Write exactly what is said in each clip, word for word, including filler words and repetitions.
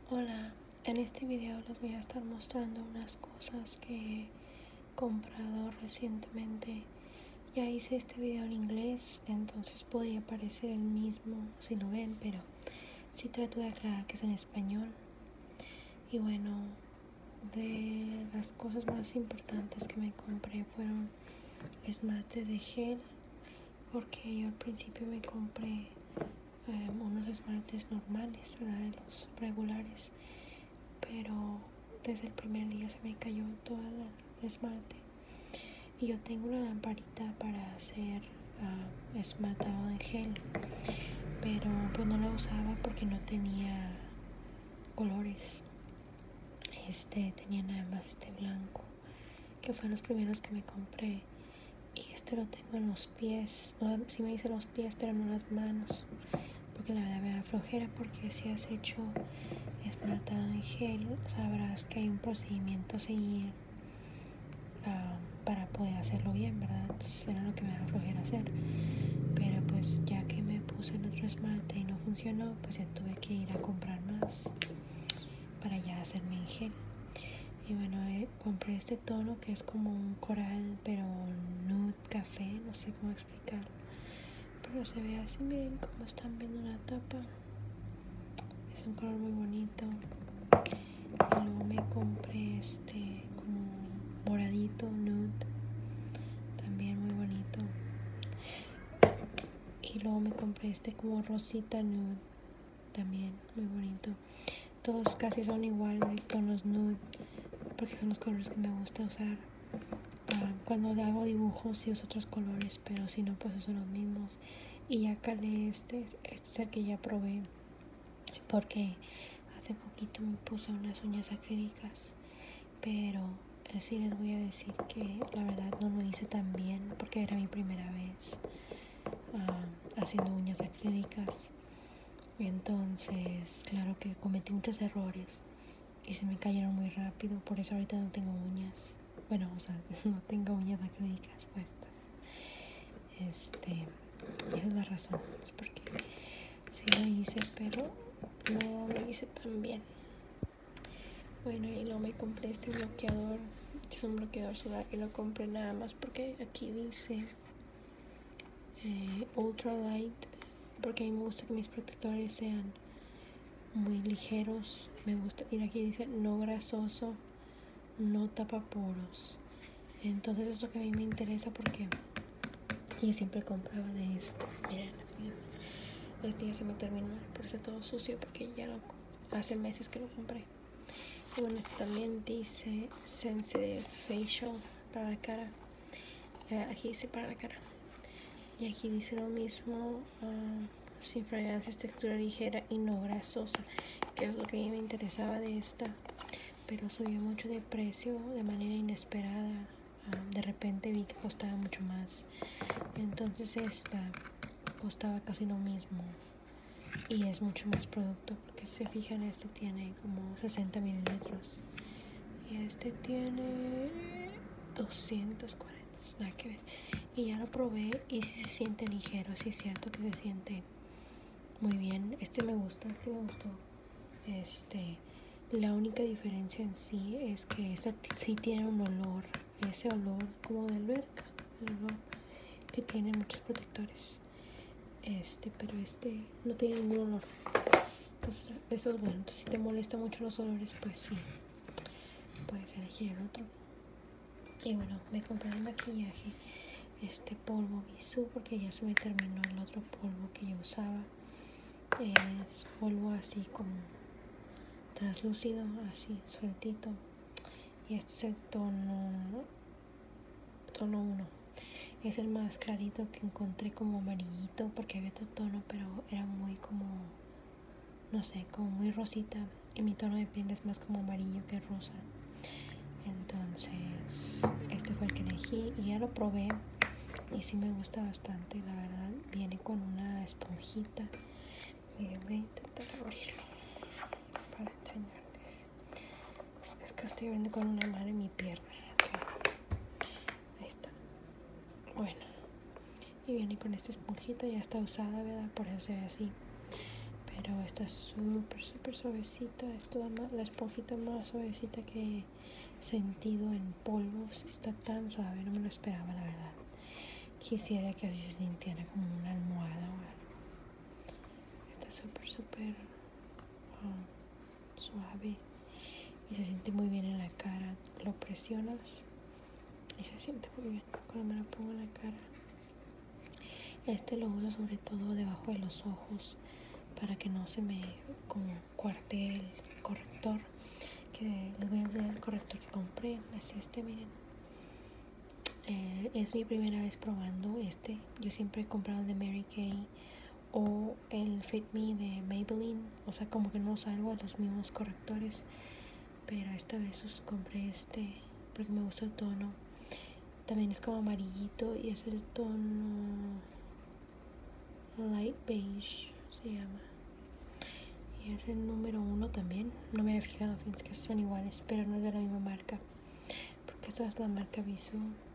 Hola, en este video les voy a estar mostrando unas cosas que he comprado recientemente. Ya hice este video en inglés, entonces podría parecer el mismo si lo ven, pero sí trato de aclarar que es en español. Y bueno, de las cosas más importantes que me compré fueron esmaltes de gel, porque yo al principio me compré um, unos esmaltes normales, ¿verdad? De los regulares, pero desde el primer día se me cayó todo el esmalte y yo tengo una lamparita para hacer uh, esmaltado en gel, pero pues no la usaba porque no tenía colores. Este tenía nada más este blanco, que fue los primeros que me compré, y este lo tengo en los pies. No, sí me hice los pies, pero no las manos, porque la verdad me da flojera, porque si has hecho esmaltado en gel sabrás que hay un procedimiento a seguir uh, para poder hacerlo bien, ¿verdad? Entonces era lo que me da flojera hacer, pero pues ya que me puse el otro esmalte y no funcionó, pues ya tuve que ir a comprar más para ya hacerme en gel. Y bueno, eh, compré este tono que es como un coral, pero nude café, no sé cómo explicarlo, pero se ve así. Miren cómo están viendo la tapa, es un color muy bonito. Y luego me compré este como moradito nude, también muy bonito. Y luego me compré este como rosita nude, también muy bonito. Todos casi son igual de tonos nude, porque son los colores que me gusta usar. Uh, cuando hago dibujos sí uso otros colores, pero si no, pues son los mismos. Y ya calé este, este es el que ya probé, porque hace poquito me puse unas uñas acrílicas, pero sí les voy a decir que la verdad no lo hice tan bien, porque era mi primera vez uh, haciendo uñas acrílicas. Entonces claro que cometí muchos errores y se me cayeron muy rápido, por eso ahorita no tengo uñas. Bueno, o sea, no tengo uñas acrílicas puestas. Este, esa es la razón, es porque sí lo hice, pero no lo hice tan bien. Bueno, y luego me compré este bloqueador. Es un bloqueador solar y lo compré nada más porque aquí dice eh, ultra light, porque a mí me gusta que mis protectores sean muy ligeros. Me gusta, y aquí dice no grasoso, no tapa poros. Entonces es lo que a mí me interesa, porque yo siempre compraba de este. Miren, este ya se me terminó, por eso todo sucio, porque ya lo hace meses que lo compré. Y bueno, este también dice Sensitive Facial para la cara. Eh, aquí dice para la cara. Y aquí dice lo mismo, uh, sin fragancias, textura ligera y no grasosa, que es lo que a mí me interesaba de esta. Pero subió mucho de precio de manera inesperada. Uh, de repente vi que costaba mucho más. Entonces esta costaba casi lo mismo. Y es mucho más producto, porque si se fijan, este tiene como sesenta mililitros y este tiene doscientos cuarenta, nada que ver. Y ya lo probé y sí se siente ligero, sí es cierto que se siente muy bien. Este me gusta, sí me gustó. Este, la única diferencia en sí es que este sí tiene un olor, ese olor como de alberca, el olor que tiene muchos protectores. Este, pero este no tiene ningún olor. Entonces eso es bueno. Entonces, si te molesta mucho los olores, pues sí, puedes elegir el otro. Y bueno, me compré el maquillaje, este polvo Bisú, porque ya se me terminó el otro polvo que yo usaba. Es polvo así como translúcido, así sueltito. Y este es el tono tono uno. Es el más clarito que encontré, como amarillito, porque había otro tono, pero era muy como, no sé, como muy rosita, y mi tono de piel es más como amarillo que rosa. Entonces este fue el que elegí y ya lo probé y sí me gusta bastante, la verdad. Viene con una esponjita. Miren, voy a intentar abrirlo para enseñarles. Es que lo estoy abriendo con una mano en mi pierna. Okay. Ahí está. Bueno, y viene con esta esponjita, ya está usada, ¿verdad? Por eso se ve así. pero está súper súper suavecita. Es la, la esponjita más suavecita que he sentido en polvos. Está tan suave, no me lo esperaba, la verdad. Quisiera que así se sintiera como una almohada o algo. Está súper súper oh, suave y se siente muy bien en la cara. Lo presionas y se siente muy bien cuando me lo pongo en la cara. Este lo uso sobre todo debajo de los ojos para que no se me como cuarte el corrector. Que les voy a enseñar el corrector que compré. Es este, miren. Eh, es mi primera vez probando este. Yo siempre he comprado el de Mary Kay o el Fit Me de Maybelline. O sea, como que no salgo de los mismos correctores. Pero esta vez os compré este porque me gusta el tono. También es como amarillito y es el tono Light Beige, se llama. Y es el número uno también. No me había fijado, fíjense que son iguales, pero no es de la misma marca. Porque esta es la marca Visu.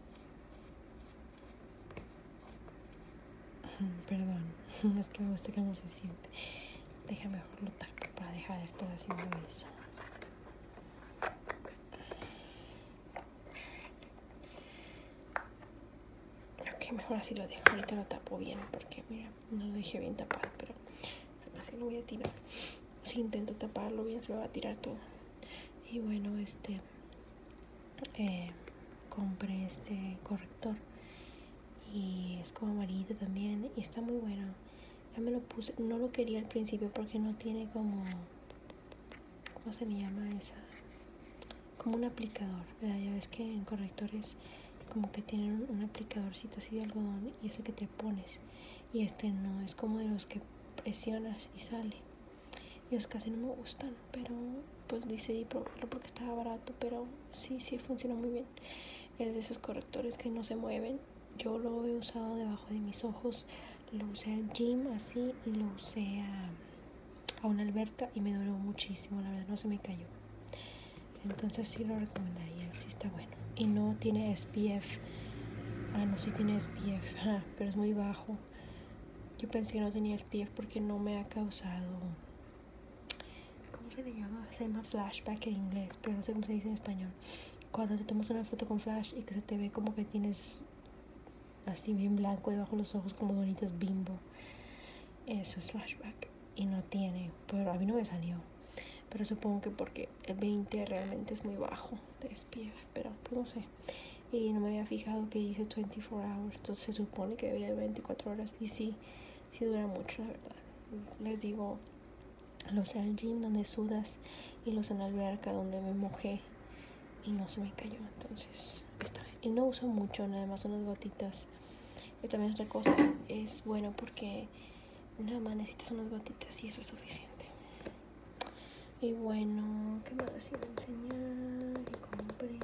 Perdón, es que me gusta cómo se siente. Deja mejor lo tapo para dejar de estar haciendo eso. Ok, mejor así lo dejo. Ahorita lo tapo bien porque mira, no lo dejé bien tapado, pero así lo voy a tirar. Si intento taparlo bien se me va a tirar todo. Y bueno, este eh, compré este corrector y es como amarillo también y está muy bueno. Ya me lo puse, no lo quería al principio porque no tiene como, ¿cómo se le llama esa? Como un aplicador, ¿verdad? Ya ves que en correctores como que tienen un, un aplicadorcito así de algodón y es el que te pones. Y este no, es como de los que presionas y sale. Y es casi no me gustan, pero pues decidí probarlo porque estaba barato, pero sí, sí funciona muy bien. Es de esos correctores que no se mueven. Yo lo he usado debajo de mis ojos, lo usé al gym así y lo usé a, a una alberca y me duró muchísimo, la verdad no se me cayó. Entonces sí lo recomendaría, sí está bueno. Y no tiene S P F. Ah, no, sí tiene S P F, ah, pero es muy bajo. Yo pensé que no tenía S P F porque no me ha causado... ¿Cómo se le llama? Se llama flashback en inglés, pero no sé cómo se dice en español. Cuando te tomas una foto con flash y que se te ve como que tienes así bien blanco debajo de los ojos como bonitas Bimbo. Eso es flashback. Y no tiene, pero a mí no me salió. Pero supongo que porque el veinte realmente es muy bajo de S P F, pero pues no sé. Y no me había fijado que dice veinticuatro hours, entonces se supone que debería de veinticuatro horas. Y sí, sí dura mucho, la verdad. Les digo, los en el gym donde sudas y los en la alberca donde me mojé y no se me cayó, entonces está bien. Y no uso mucho, nada más unas gotitas. Y también otra cosa, es bueno porque nada más necesitas unas gotitas y eso es suficiente. Y bueno, ¿qué más iba a enseñar? Y compré...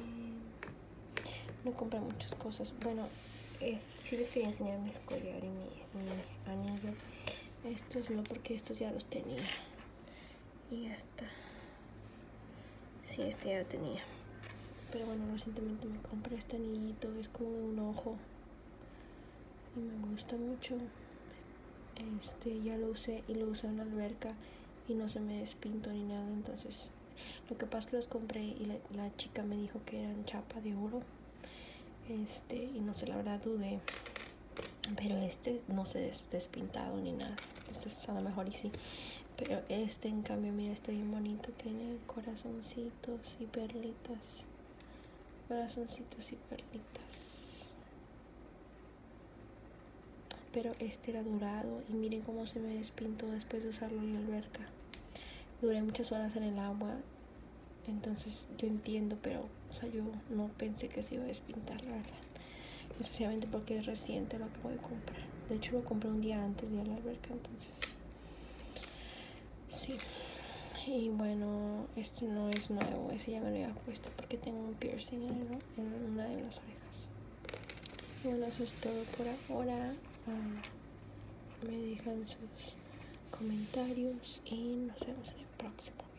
No compré muchas cosas. Bueno, es, sí les quería enseñar mis collar y mi, mi anillo. Estos no, porque estos ya los tenía. Y ya está. Sí, este ya lo tenía. Pero bueno, recientemente me compré este anillito. Es como de un ojo. Y me gusta mucho. Este, ya lo usé y lo usé en la alberca. Y no se me despintó ni nada. Entonces, lo que pasa es que los compré y la, la chica me dijo que eran chapa de oro. Este, y no sé, la verdad dudé. Pero este no se des despintado ni nada. Entonces, a lo mejor y sí. Pero este, en cambio, mira, está bien bonito. Tiene corazoncitos y perlitas. Corazoncitos y perlitas. Pero este era dorado. Y miren cómo se me despintó después de usarlo en la alberca. Duré muchas horas en el agua. Entonces yo entiendo, pero o sea, yo no pensé que se iba a despintar, la verdad. Especialmente porque es reciente, lo acabo de comprar. De hecho lo compré un día antes de ir a la alberca, entonces sí. Y bueno, este no es nuevo, ese ya me lo había puesto porque tengo un piercing en, el, en una de las orejas. Y bueno, eso es todo por ahora. Um, me dejan sus comentarios y nos vemos en el próximo.